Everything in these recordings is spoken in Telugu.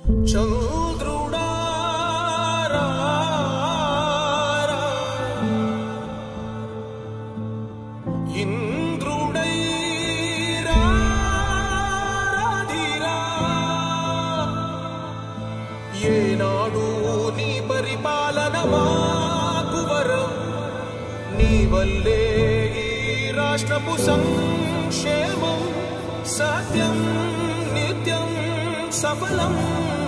राष्ट्रपु संक्षेमं सत्यं नित्यं सफलम्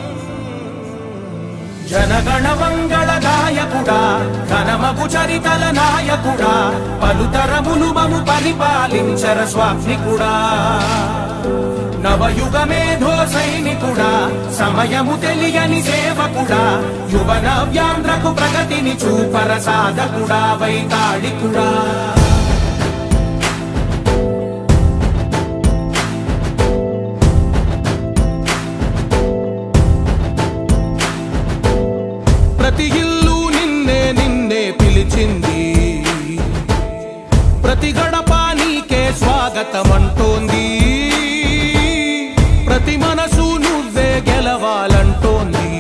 जनगण मंगल नायकुड़ा घनमगु चरितल नायकुड़ा पलुतरमुलु ममु परिपालिंचर स्वामिकुड़ा नवयुग मेधो सैनिकुड़ा समयमु तेलियनि सेवकुड़ा युवन व्यांध्रकु प्रगतिनि चूपर साधकुड़ा वैताళికుడా ప్రతి ఇల్లు నిన్నే నిన్నే పిలిచింది ప్రతి గడప నీకే స్వాగతం అంటోంది ప్రతి మనసు నువ్వే గెలవాలంటోంది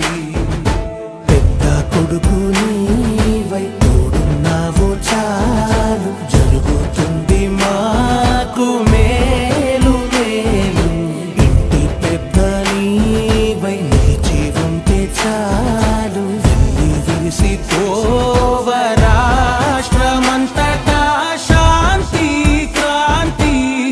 పెద్ద కొడుకు నీవై తోడున్నావు చాలు జరుగుతుంది మాకు మేలు మేలు ఇంటి పెద్ద నీవై నిలిచి ఉంటే చాలు వెళ్ళి విరిసి పోవ రాష్ట్రమంతటా శాంతి క్రాంతి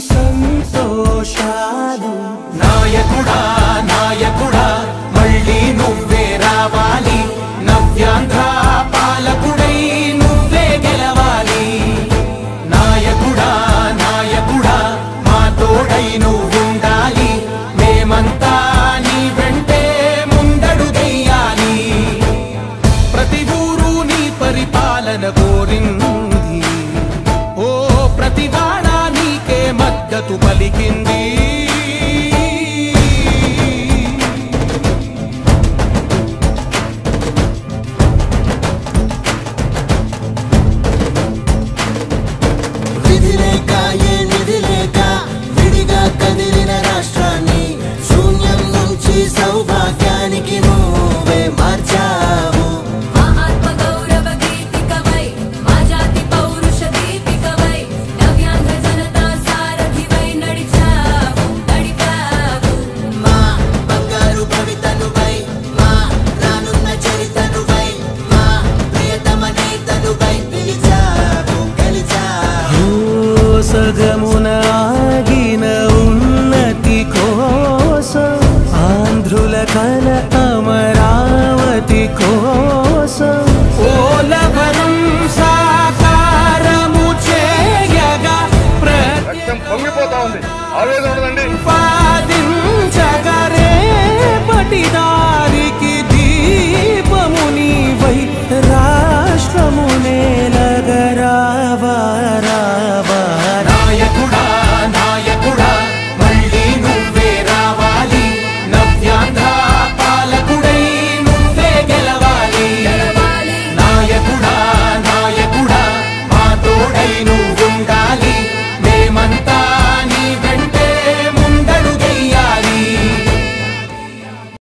సంతోషాలు నాయకుడా నాయకుడా మళ్ళీ నువ్వే రావాలి నవ్యాంధ్ర పాలకుడై నువ్వే గెలవాలి నాయకుడా నాయకుడా మా తోడై నువ్వుండాలి మేమంతా నీ వెంటే ముందడుగెయ్యాలి ప్రతి ఊరు నీ పరిపాలన కోరింది ఓ ప్రతి వాడ నీకే మద్దతు పలికింది సౌభాగ్యానికి నువ్వే మార్చావు మా ఆత్మ గౌరవ గీతికవై మా జాతి పౌరుష దీపికవై నవ్యాంధ్ర జనతా సారథివై నడిచావు నడిపావు మా బంగారు భవితనువై మా రానున్న చరితనువై మా ప్రియతమ నేతనువై పిలిచావు గెలిచావు సగమున ఆగిన ఉన్నతి కోసం ఆంధ్రుల కల అమరావతి కోసం పోలవరం సాకారము చేయగా రక్తం పొంగిపోతా ఉంది ఆవేదన ఉండదండి